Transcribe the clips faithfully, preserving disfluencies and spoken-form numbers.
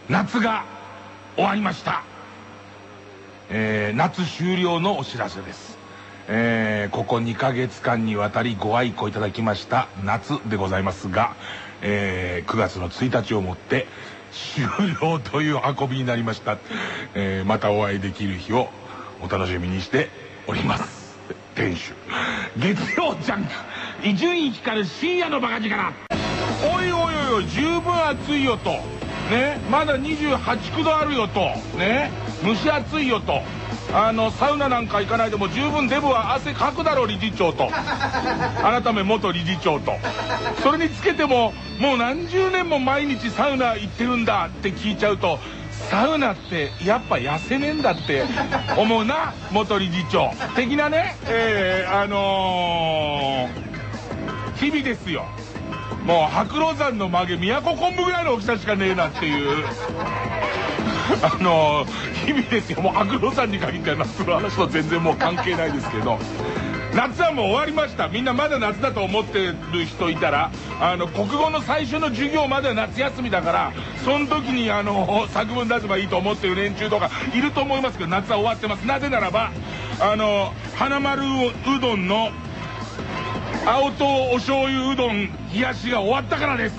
夏が終わりました。えー、夏終了のお知らせです。えー、ここにかげつかんにわたりご愛顧いただきました夏でございますが、えー、くがつのついたちをもって終了という運びになりました。えー、またお会いできる日をお楽しみにしております。店主月曜ジャンク伊集院光深夜のバカ力。おいおいおいおい、十分暑いよとね、まだにじゅうはち、きゅうどあるよとね、蒸し暑いよと、あのサウナなんか行かないでも十分デブは汗かくだろ理事長と改め元理事長と、それにつけてももう何十年も毎日サウナ行ってるんだって聞いちゃうと、サウナってやっぱ痩せねえんだって思うな元理事長的なね。えー、あのー、日々ですよ。もう白老山の曲げ宮古昆布ぐらいの大きさしかねえなっていうあのー、日々ですよ。もう白老山に限っては夏の話と全然もう関係ないですけど、夏はもう終わりました。みんなまだ夏だと思ってる人いたら、あの国語の最初の授業までは夏休みだから、その時にあの作文出せばいいと思ってる連中とかいると思いますけど、夏は終わってます。なぜならばあの花丸うどんの青唐お醤油うどん冷やしが終わったからです。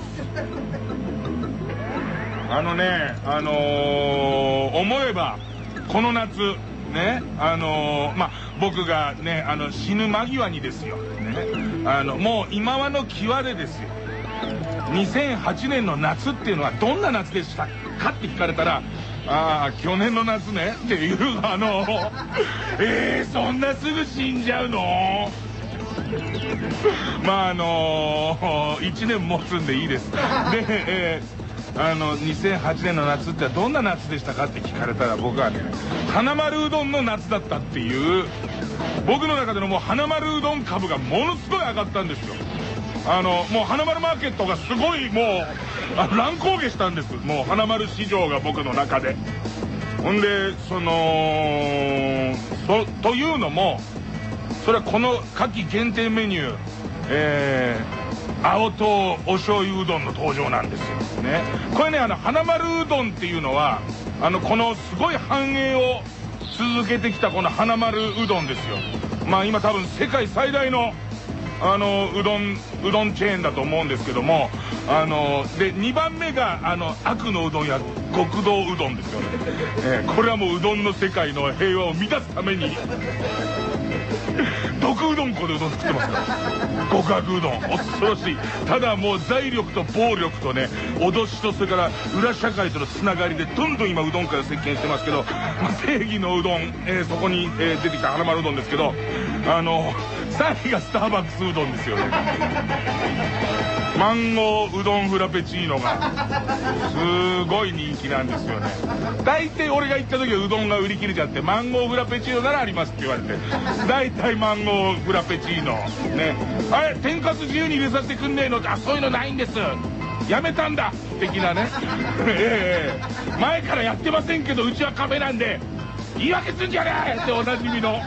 あのね、あのー、思えばこの夏ね、あのー、まあ僕がね、あの死ぬ間際にですよ、ね、あのもう今はの際でですよ、にせんはちねんの夏っていうのはどんな夏でしたかって聞かれたら、ああ去年の夏ねっていう、あのー、えー、そんなすぐ死んじゃうのまああのー、いちねん持つんでいいです。で、えー、あのにせんはちねんの夏ってどんな夏でしたかって聞かれたら、僕はね花丸うどんの夏だったっていう、僕の中でのもう花丸うどん株がものすごい上がったんですよ。あのもう花丸マーケットがすごいもうあ乱高下したんです。もう花丸市場が僕の中で。ほんでそのそというのも、それはこの夏季限定メニュー、えー、青唐お醤油うどんの登場なんですよね。これね、あの花丸うどんっていうのはあのこのすごい繁栄を続けてきたこの花丸うどんですよ。まあ今多分世界最大のあのうどんうどんチェーンだと思うんですけども、あのでにばんめがあの悪のうどんや極道うどんですよね。えー、これはもううどんの世界の平和を満たすために毒うどん粉でうどん作ってますから、極悪うどん恐ろしい。ただもう財力と暴力とね、脅しとそれから裏社会とのつながりでどんどん今うどん界を席巻してますけど、まあ、正義のうどん、えー、そこに、えー、出てきた花丸うどんですけど、あのさんいがスターバックスうどんですよね。マンゴーうどんフラペチーノがすごい人気なんですよね。大体俺が行った時はうどんが売り切れちゃって、マンゴーフラペチーノならありますって言われて、大体マンゴーフラペチーノね、あれ天かす自由に入れさせてくんねえのって、あそういうのないんですやめたんだ的なねええ前からやってませんけどうちはカフェなんで言い訳すんじゃねえっておなじみの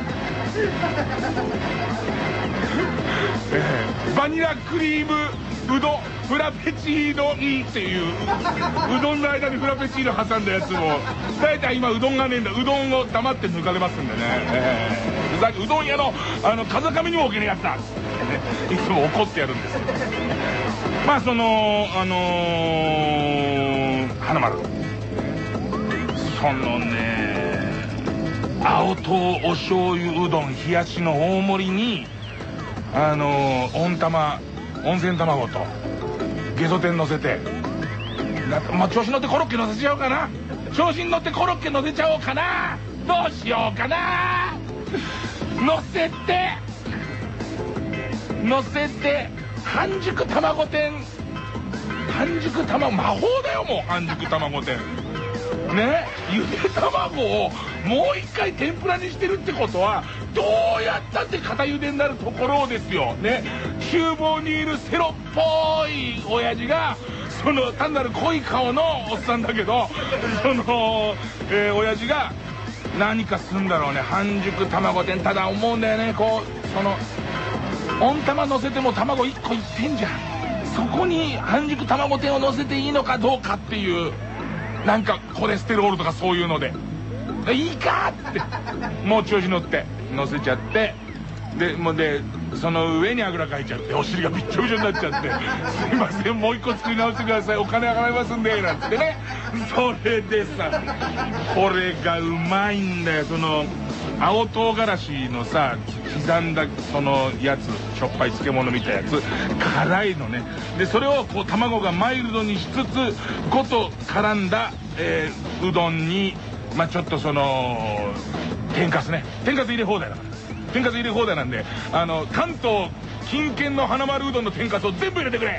えー、バニラクリームうどんフラペチーノいっていううどんの間にフラペチーノ挟んだやつも大体今うどんがねえんだ、うどんを黙って抜かれますんでね、えー、うどん屋のあの風上にも置けねえやつだっつってね、いつも怒ってやるんですけど、まあそのあのー、花丸そのね青唐お醤油うどん冷やしの大盛りにあのー、温玉温泉卵とゲソ天乗せて、まあ、調子乗ってコロッケ乗せちゃおうかな、調子に乗ってコロッケ乗せちゃおうかな、どうしようかな、乗せて乗せて半熟卵天、半熟卵魔法だよもう半熟卵天ね、ゆで卵をもう一回天ぷらにしてるってことはどうやったって片茹でになるところをですよね、厨房にいるセロっぽい親父がその単なる濃い顔のおっさんだけど、その、えー、親父が何かすんだろうね、半熟卵天。ただ思うんだよね、こうその温玉乗せても卵いっこいってんじゃん、そこに半熟卵天を乗せていいのかどうかっていうなんかコレステロールとかそういうのでいいかってもう調子乗って乗せちゃって、でもうでその上にあぐらかいちゃってお尻がびっちょびちょになっちゃって「すいませんもう一個作り直してくださいお金払いますんで」なんつってね。それでさこれがうまいんだよ。その青唐辛子のさ刻んだそのやつしょっぱい漬物みたいなやつ辛いのね。でそれをこう卵がマイルドにしつつごと絡んだ、えー、うどんにまあちょっとその天かすね天かす入れ放題だから天かす入れ放題なんで、あの関東近県の花丸うどんの天かすを全部入れてくれ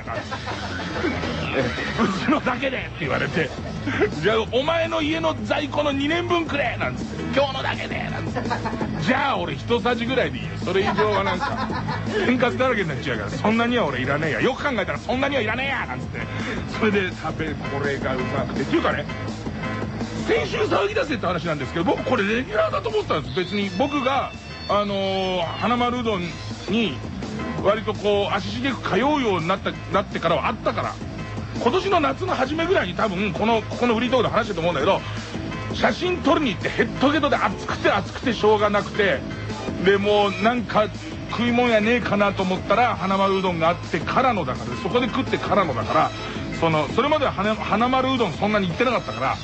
うちのだけでって言われてじゃあお前の家の在庫のにねんぶんくれなんつって今日のだけでなんつってじゃあ俺一さじぐらいでいいよそれ以上はなんか天かすだらけになっちゃうからそんなには俺いらねえやよく考えたらそんなにはいらねえやなんつってそれで食べこれがうまくてっていうかね先週騒ぎ出せって話なんですけど僕これレギュラーだと思ってたんです。別に僕があのー、花丸うどんに割とこう足しげく通うようになったなってからはあったから今年の夏の初めぐらいに多分このここのフリートークで話してると思うんだけど写真撮りに行ってヘッドヘッドで暑くて暑くてしょうがなくてでもうなんか食い物やねえかなと思ったら花丸うどんがあってからのだからそこで食ってからのだからそのそれまでは 花, 花丸うどんそんなに行ってなかったから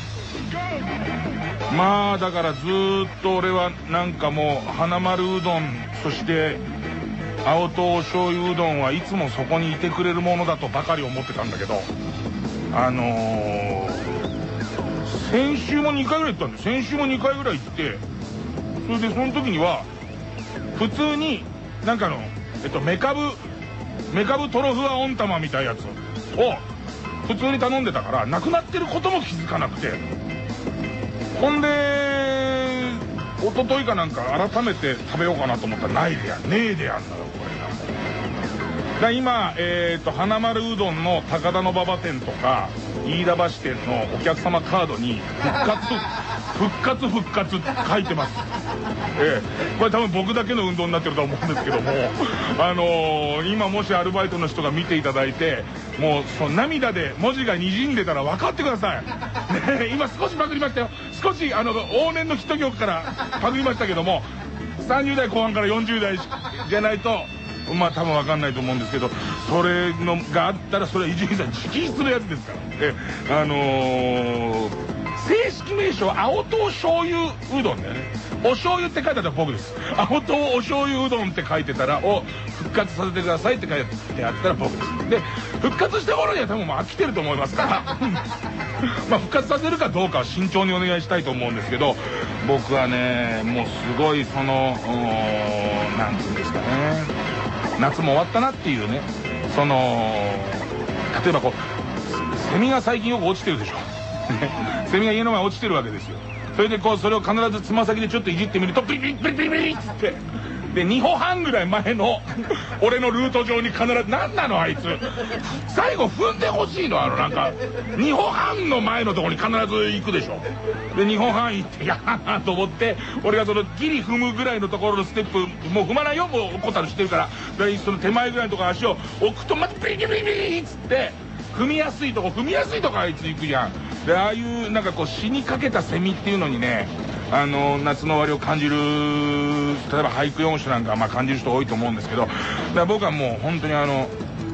まあだからずーっと俺はなんかもう花丸うどんそして青唐醤油うどんはいつもそこにいてくれるものだとばかり思ってたんだけどあのー、先週もにかいぐらい行ったんで先週もにかいぐらい行ってそれでその時には普通になんかのえっとメカブメカブトロフア温玉みたいなやつを普通に頼んでたからなくなってることも気づかなくてほんで一昨日かなんか改めて食べようかなと思ったらないでやねえでやんだよこれが。だ今えっと花丸うどんの高田馬場店とか飯田橋店のお客様カードに復活復活復活って書いてます。ええ、これ多分僕だけの運動になってると思うんですけどもあのー、今もしアルバイトの人が見ていただいてもうその涙で文字がにじんでたら分かってください、ね、今少しパクりましたよ。少しあの往年のヒット曲からパクりましたけどもさんじゅう代後半からよんじゅう代じゃないとまあ多分分かんないと思うんですけどそれのがあったらそれは伊集院さん直筆のやつですからえあのー正式名称は青唐醤油うどんだよね。お醤油って書いてあったら僕です。青唐お醤油うどんって書いてたらを復活させてくださいって書いてあったら僕です。で復活した頃には多分もう飽きてると思いますからまあ復活させるかどうかは慎重にお願いしたいと思うんですけど僕はねもうすごいそのなんていうんですかね夏も終わったなっていうねその例えばこうセミが最近よく落ちてるでしょセミが家の前落ちてるわけですよ。それでこうそれを必ずつま先でちょっといじってみるとビリビリビリビリっつってでに歩半ぐらい前の俺のルート上に必ず何なのあいつ最後踏んでほしいのあのなんかに歩半の前のところに必ず行くでしょ。でに歩半行ってやーと思って俺がそのギリ踏むぐらいのところのステップもう踏まないよもうコタルしてるからでその手前ぐらいのところ足を置くとまたビリビリビリっつって踏みやすいとこ踏みやすいとこあいつ行くじゃん。でああいうなんかこう死にかけたセミっていうのにねあの夏の終わりを感じる例えば俳句四種なんかまあ感じる人多いと思うんですけどだから僕はもう本当にあの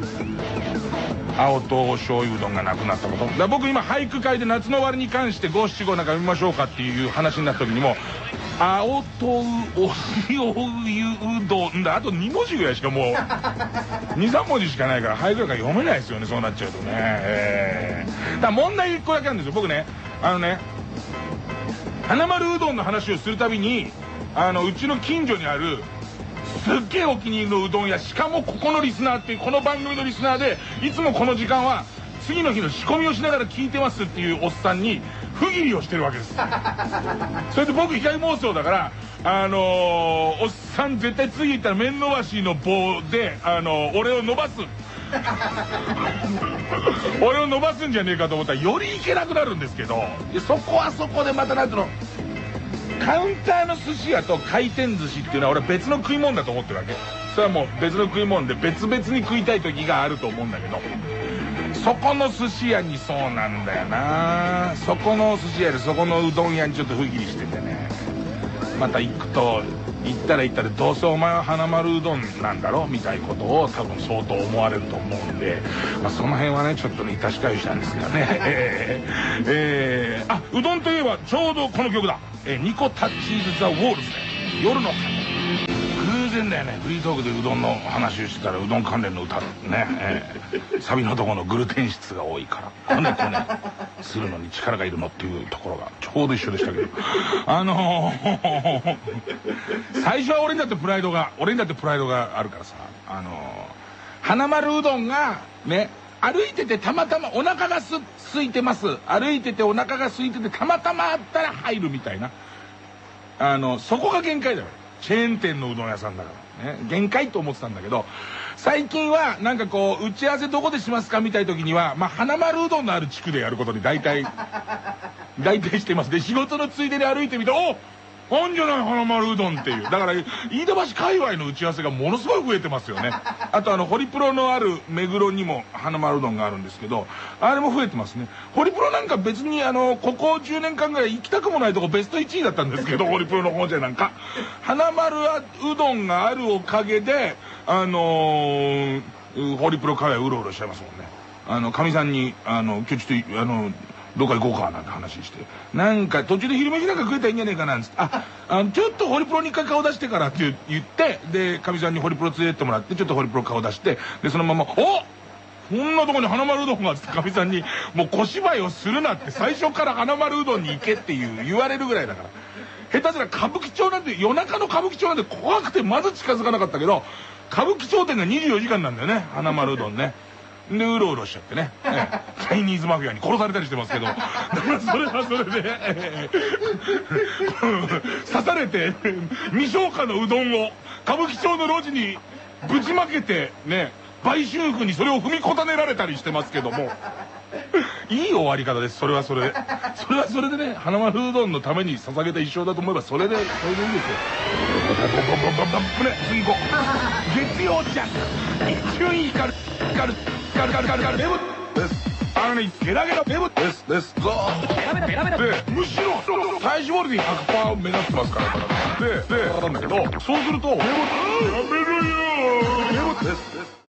青唐醤油うどんがなくなったことだから僕今俳句会で夏の終わりに関して五七五なんか読みましょうかっていう話になった時にも青唐お醤油うどんだあとに文字ぐらいしかもうにさん文字しかないから俳句なんか読めないですよねそうなっちゃうとね、えー、だから問題いっこだけなんですよ僕ねあのね花丸うどんの話をするたびにあのうちの近所にあるすっげえお気に入りのうどん屋しかもここのリスナーっていうこの番組のリスナーでいつもこの時間は次の日の仕込みをしながら聞いてますっていうおっさんに不義理をしてるわけですそれで僕被害妄想だからあのー、おっさん絶対次行ったら面伸ばしの棒で、あのー、俺を伸ばす俺を伸ばすんじゃねえかと思ったらよりいけなくなるんですけどでそこはそこでまたなんていうのカウンターの寿司屋と回転寿司っていうのは俺は別の食い物だと思ってるわけ。それはもう別の食い物で別々に食いたい時があると思うんだけどそこの寿司屋にそうなんだよな。そこの寿司屋でそこのうどん屋にちょっと不義理しててね、また行くと行ったら行ったで、どうせお前は花丸うどんなんだろみたいなことを多分相当思われると思うんで、まあ、その辺はねちょっとね致し返したんですがねえー、えー、あ、うどんといえばちょうどこの曲だ、えー、ニコタッチーズ・ザ・ウォールズね、夜の偶然だよね、フリートークでうどんの話をしてたらうどん関連の歌ね、えー、サビのところのグルテン質が多いからこねこねするのに力がいるのっていうところがちょうど一緒でしたけど、あのー、最初は俺にだってプライドが俺にだってプライドがあるからさ、あのー、花丸うどんがね、歩いててたまたまお腹がす空いてます、歩いててお腹が空いててたまたまあったら入るみたいな、あのそこが限界だよ。チェーン店のうどん屋さんだからね、限界と思ってたんだけど、最近はなんかこう打ち合わせどこでしますかみたいな時には、まあ花丸うどんのある地区でやることに大体大体してます。で仕事のついでに歩いてみて、おっあんじゃない花丸うどんっていう、だから飯田橋界隈の打ち合わせがものすごい増えてますよね。あとあのホリプロのある目黒にも花丸うどんがあるんですけど、あれも増えてますね。ホリプロなんか別にあのここじゅうねんかんぐらい行きたくもないとこベストいちいだったんですけど、ホリプロの方じゃなんか花丸うどんがあるおかげであのー、ホリプロ界隈うろうろしちゃいますもんね。あのかみさんにあの今日ちょっとあのどっか行こうかなんて話して、なんか途中で昼飯なんか食えたらいいんじゃねえかなんつって、ああのちょっとホリプロに一回顔出してからって言って、でかみさんにホリプロ連れてってもらって、ちょっとホリプロ顔出して、でそのまま「おっこんなとこに花丸うどんが」っつってかみさんに「もう小芝居をするな」って、最初から花丸うどんに行けっていう言われるぐらいだから。下手すら歌舞伎町なんて、夜中の歌舞伎町なんて怖くてまず近づかなかったけど、歌舞伎町店がにじゅうよじかんなんだよね、花丸うどんね。でうろうろしちゃってね、ええ、チャイニーズマフィアに殺されたりしてますけど、だからそれはそれで、ええ、刺されて未消化のうどんを歌舞伎町の路地にぶちまけてね、売春婦にそれを踏みこたねられたりしてますけども、いい終わり方です。それはそれでそれはそれでね、花丸うどんのために捧げた一生だと思えばそれでそれでいいですよ。次行こう。月曜ジャンク一瞬光る光る光る光る光る光る眠です。あのね、ゲラゲラ眠ですですぞーで、むしろ体脂肪率 ひゃくパーセント 目指してますからででなんだけど、そうすると眠やめろよー眠ですです